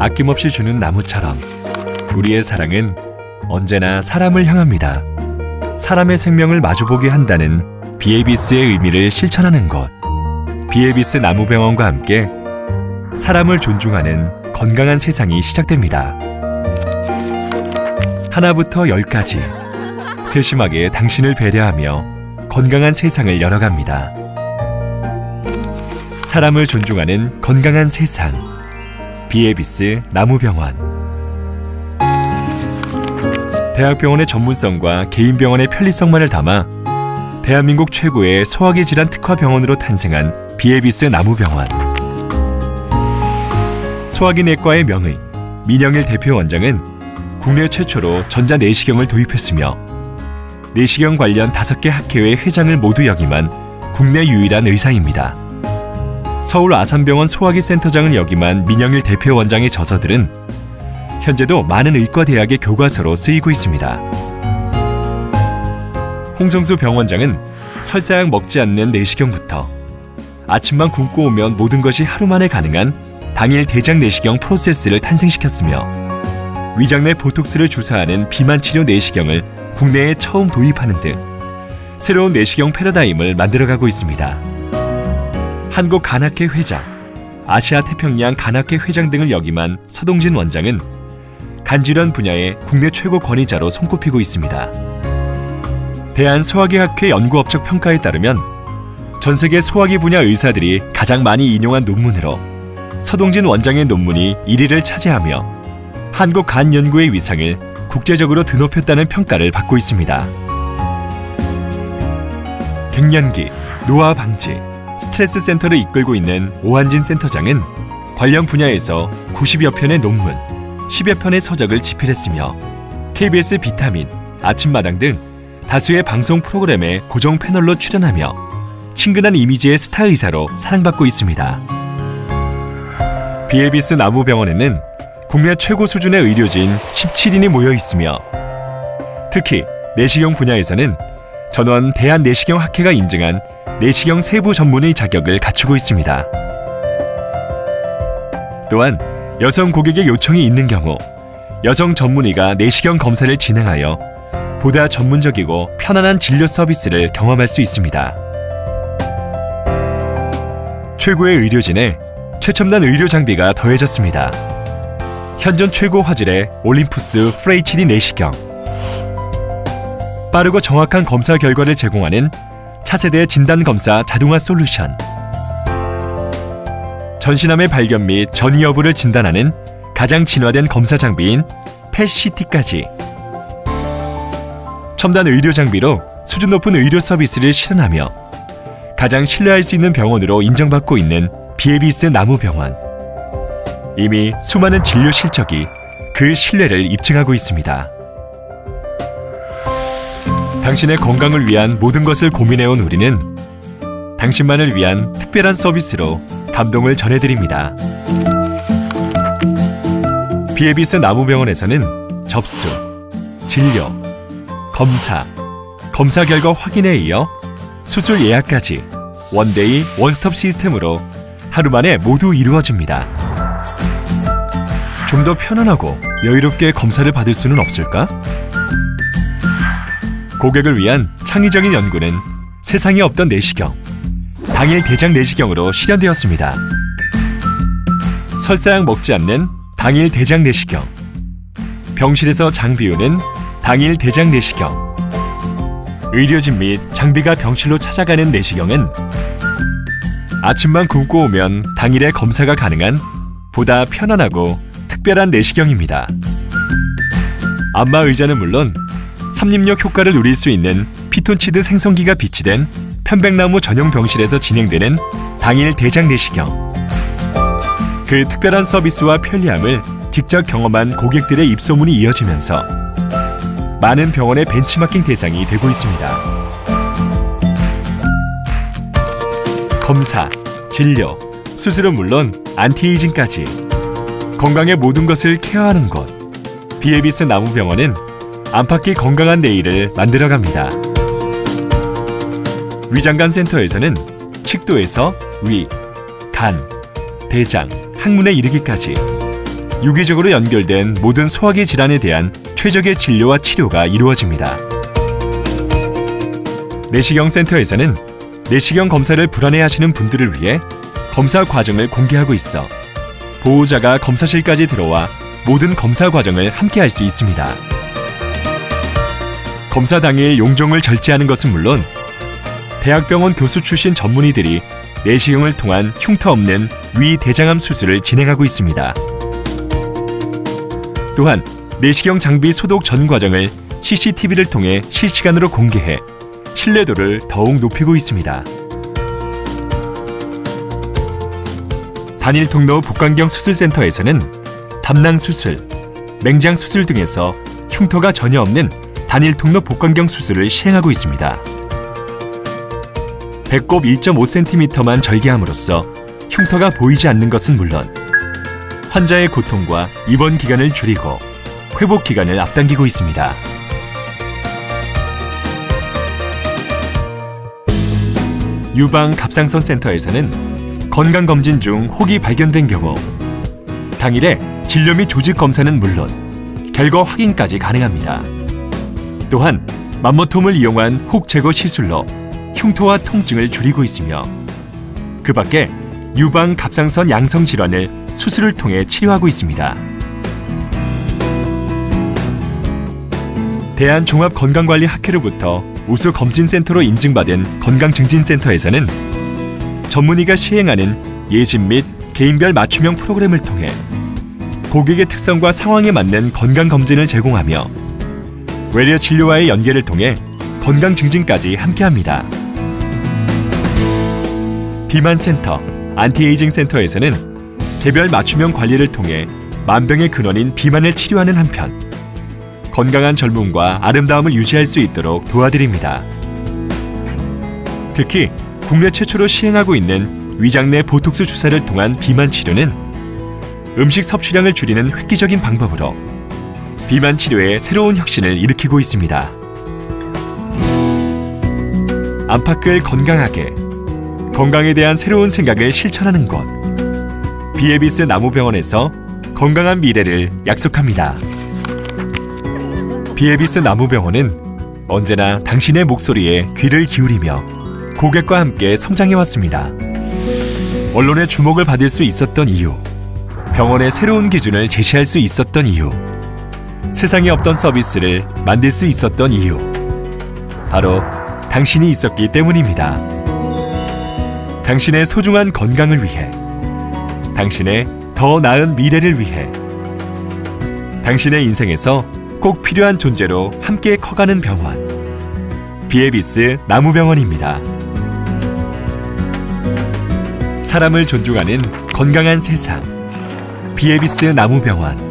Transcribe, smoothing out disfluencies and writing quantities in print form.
아낌없이 주는 나무처럼 우리의 사랑은 언제나 사람을 향합니다. 사람의 생명을 마주보게 한다는 비에비스의 의미를 실천하는 곳. 비에비스 나무병원과 함께 사람을 존중하는 건강한 세상이 시작됩니다. 하나부터 10까지 세심하게 당신을 배려하며 건강한 세상을 열어갑니다. 사람을 존중하는 건강한 세상. 비에비스 나무병원. 대학병원의 전문성과 개인병원의 편리성만을 담아 대한민국 최고의 소화기 질환 특화병원으로 탄생한 비에비스 나무병원. 소화기 내과의 명의 민영일 대표 원장은 국내 최초로 전자내시경을 도입했으며 내시경 관련 5개 학회의 회장을 모두 역임한 국내 유일한 의사입니다. 서울 아산병원 소화기 센터장을 역임한 민영일 대표 원장의 저서들은 현재도 많은 의과대학의 교과서로 쓰이고 있습니다. 홍정수 병원장은 설사약 먹지 않는 내시경부터 아침만 굶고 오면 모든 것이 하루 만에 가능한 당일 대장 내시경 프로세스를 탄생시켰으며 위장 내 보톡스를 주사하는 비만 치료 내시경을 국내에 처음 도입하는 등 새로운 내시경 패러다임을 만들어가고 있습니다. 한국간학회 회장, 아시아 태평양 간학회 회장 등을 역임한 서동진 원장은 간질환 분야의 국내 최고 권위자로 손꼽히고 있습니다. 대한소화기학회 연구업적 평가에 따르면 전 세계 소화기 분야 의사들이 가장 많이 인용한 논문으로 서동진 원장의 논문이 1위를 차지하며 한국 간 연구의 위상을 국제적으로 드높였다는 평가를 받고 있습니다. 갱년기, 노화 방지, 스트레스 센터를 이끌고 있는 오한진 센터장은 관련 분야에서 90여 편의 논문, 10여 편의 서적을 집필했으며 KBS 비타민, 아침마당 등 다수의 방송 프로그램에 고정 패널로 출연하며 친근한 이미지의 스타 의사로 사랑받고 있습니다. 비에비스 나무병원에는 국내 최고 수준의 의료진 17인이 모여 있으며 특히 내시경 분야에서는 전원 대한내시경학회가 인증한 내시경 세부 전문의 자격을 갖추고 있습니다. 또한 여성 고객의 요청이 있는 경우 여성 전문의가 내시경 검사를 진행하여 보다 전문적이고 편안한 진료 서비스를 경험할 수 있습니다. 최고의 의료진에 최첨단 의료 장비가 더해졌습니다. 현존 최고 화질의 올림푸스 FHD 내시경, 빠르고 정확한 검사 결과를 제공하는 차세대 진단검사 자동화 솔루션, 전신암의 발견 및 전이 여부를 진단하는 가장 진화된 검사 장비인 펫CT까지 첨단 의료 장비로 수준 높은 의료 서비스를 실현하며 가장 신뢰할 수 있는 병원으로 인정받고 있는 비에비스 나무병원. 이미 수많은 진료 실적이 그 신뢰를 입증하고 있습니다. 당신의 건강을 위한 모든 것을 고민해온 우리는 당신만을 위한 특별한 서비스로 감동을 전해드립니다. 비에비스 나무병원에서는 접수, 진료, 검사, 검사 결과 확인에 이어 수술 예약까지 원데이 원스톱 시스템으로 하루 만에 모두 이루어집니다. 좀 더 편안하고 여유롭게 검사를 받을 수는 없을까? 고객을 위한 창의적인 연구는 세상에 없던 내시경, 당일 대장 내시경으로 실현되었습니다. 설사약 먹지 않는 당일 대장 내시경, 병실에서 장 비우는 당일 대장 내시경, 의료진 및 장비가 병실로 찾아가는 내시경은 아침만 굶고 오면 당일에 검사가 가능한 보다 편안하고 특별한 내시경입니다. 안마 의자는 물론 삼림역 효과를 누릴 수 있는 피톤치드 생성기가 비치된 편백나무 전용 병실에서 진행되는 당일 대장 내시경. 그 특별한 서비스와 편리함을 직접 경험한 고객들의 입소문이 이어지면서 많은 병원의 벤치마킹 대상이 되고 있습니다. 검사, 진료, 수술은 물론 안티에이징까지 건강의 모든 것을 케어하는 곳. 비에비스 나무병원은 안팎이 건강한 내일을 만들어갑니다. 위장간 센터에서는 식도에서 위, 간, 대장, 항문에 이르기까지 유기적으로 연결된 모든 소화기 질환에 대한 최적의 진료와 치료가 이루어집니다. 내시경 센터에서는 내시경 검사를 불안해하시는 분들을 위해 검사 과정을 공개하고 있어 보호자가 검사실까지 들어와 모든 검사 과정을 함께 할 수 있습니다. 검사 당일 용종을 절제하는 것은 물론 대학병원 교수 출신 전문의들이 내시경을 통한 흉터 없는 위대장암 수술을 진행하고 있습니다. 또한 내시경 장비 소독 전 과정을 CCTV를 통해 실시간으로 공개해 신뢰도를 더욱 높이고 있습니다. 단일 통로 복강경 수술센터에서는 담낭 수술, 맹장 수술 등에서 흉터가 전혀 없는 단일 통로 복강경 수술을 시행하고 있습니다. 배꼽 1.5cm만 절개함으로써 흉터가 보이지 않는 것은 물론 환자의 고통과 입원 기간을 줄이고 회복 기간을 앞당기고 있습니다. 유방 갑상선 센터에서는 건강검진 중 혹이 발견된 경우 당일에 진료 및 조직 검사는 물론 결과 확인까지 가능합니다. 또한 맘모톰을 이용한 혹 제거 시술로 흉터와 통증을 줄이고 있으며 그 밖에 유방 갑상선 양성 질환을 수술을 통해 치료하고 있습니다. 대한종합건강관리학회로부터 우수 검진센터로 인증받은 건강증진센터에서는 전문의가 시행하는 예진 및 개인별 맞춤형 프로그램을 통해 고객의 특성과 상황에 맞는 건강검진을 제공하며 외래 진료와의 연계를 통해 건강증진까지 함께합니다. 비만센터, 안티에이징 센터에서는 개별 맞춤형 관리를 통해 만병의 근원인 비만을 치료하는 한편 건강한 젊음과 아름다움을 유지할 수 있도록 도와드립니다. 특히 국내 최초로 시행하고 있는 위장 내 보톡스 주사를 통한 비만 치료는 음식 섭취량을 줄이는 획기적인 방법으로 비만 치료에 새로운 혁신을 일으키고 있습니다. 안팎을 건강하게, 건강에 대한 새로운 생각을 실천하는 곳 비에비스 나무병원에서 건강한 미래를 약속합니다. 비에비스 나무병원은 언제나 당신의 목소리에 귀를 기울이며 고객과 함께 성장해왔습니다. 언론의 주목을 받을 수 있었던 이유, 병원의 새로운 기준을 제시할 수 있었던 이유, 세상에 없던 서비스를 만들 수 있었던 이유, 바로 당신이 있었기 때문입니다. 당신의 소중한 건강을 위해, 당신의 더 나은 미래를 위해, 당신의 인생에서 꼭 필요한 존재로 함께 커가는 병원, 비에비스 나무병원입니다. 사람을 존중하는 건강한 세상, 비에비스 나무병원.